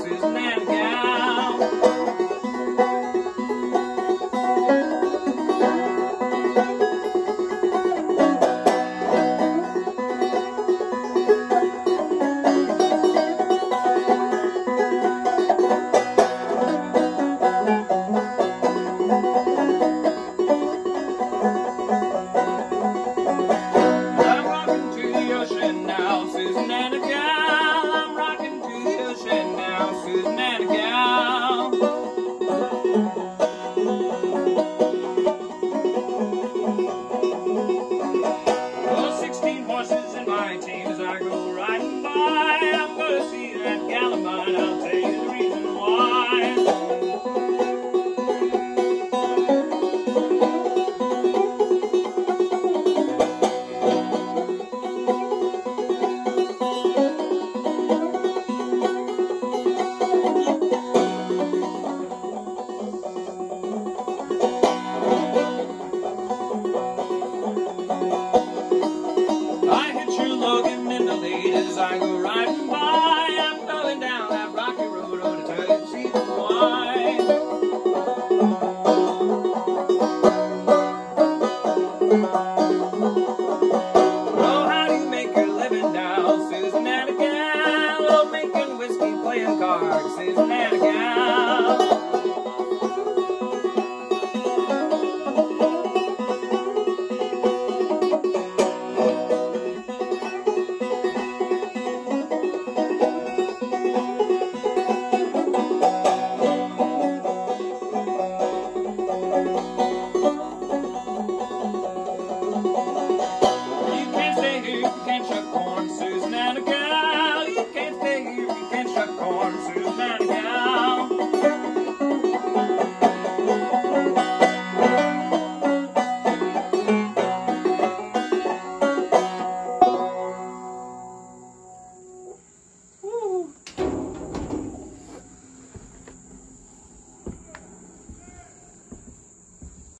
Susanna gal. Susanna gal, I'm rocking to the ocean now, Susanna gal. Oh, 16 horses in my team as I go riding by. I'm gonna see that gal of mine, I'll tell you the reason why. As I go riding by, I'm going down that rocky road, oh, to tell you the reason why. Oh, how do you make your living now, Susanna gal? Oh, making whiskey, playing cards, Susanna